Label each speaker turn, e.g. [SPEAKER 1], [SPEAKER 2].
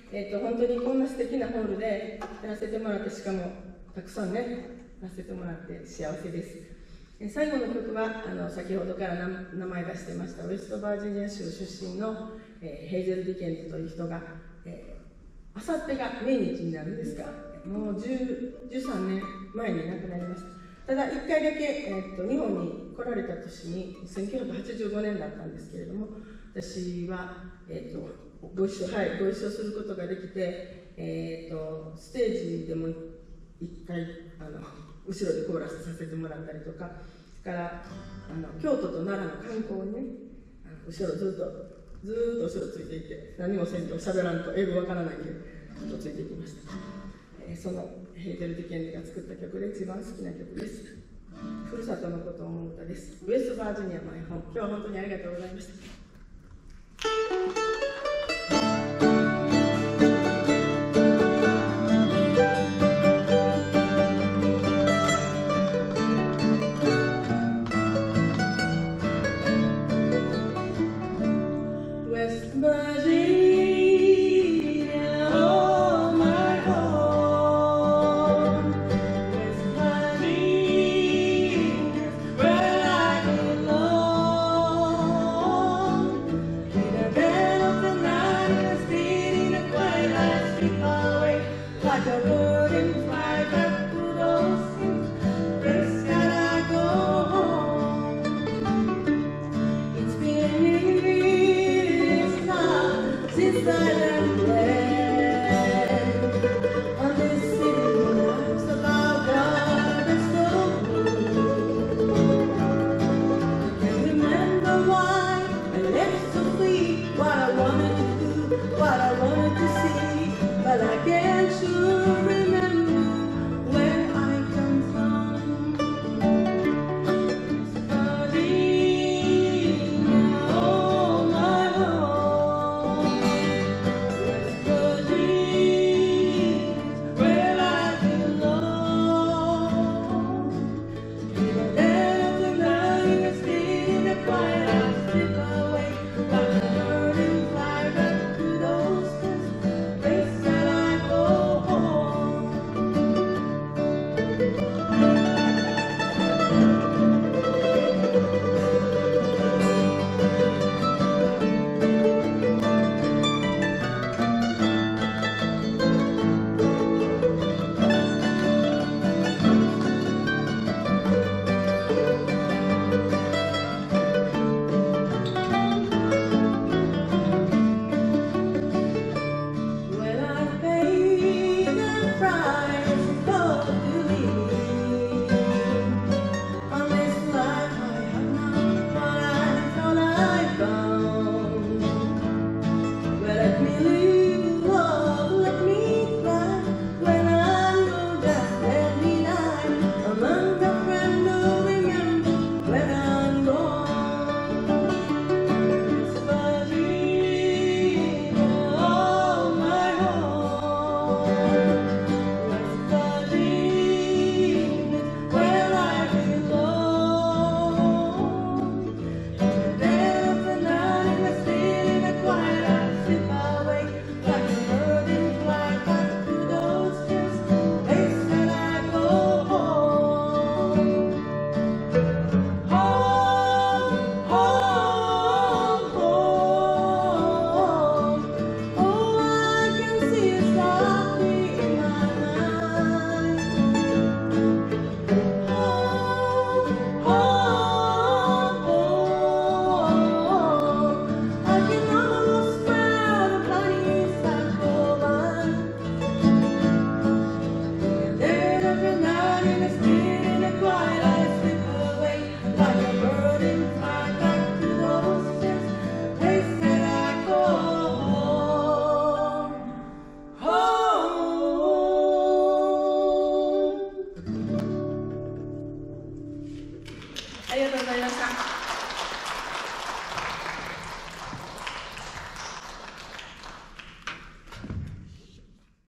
[SPEAKER 1] 本当にこんな素敵なホールでやらせてもらって、しかもたくさんね、やらせてもらって幸せです。最後の曲は先ほどから名前出してましたウェストバージニア州出身の、ヘイゼル・ディケンズという人が、あさってが命日になるんですが、もう13年前に亡くなりました。ただ1回だけ、日本に来られた年に1985年だったんですけれども、私は、ご一緒することができて、ステージでも1回後ろでコーラスさせてもらったりとか、それから京都と奈良の観光にね、後ろずっと後ろついていて、何もせんと喋らんと英語わからないけどずっとついていきました。そのヘイゼル・ディケンズが作った曲で一番好きな曲です。ふるさとのことを思う歌です。ウェストバージニアマイホーム。今日は本当にありがとうございました。West Virginia, oh my home. West Virginia, where I belong. In the dead of the night, I speed in a quiet light, slip away like a bird in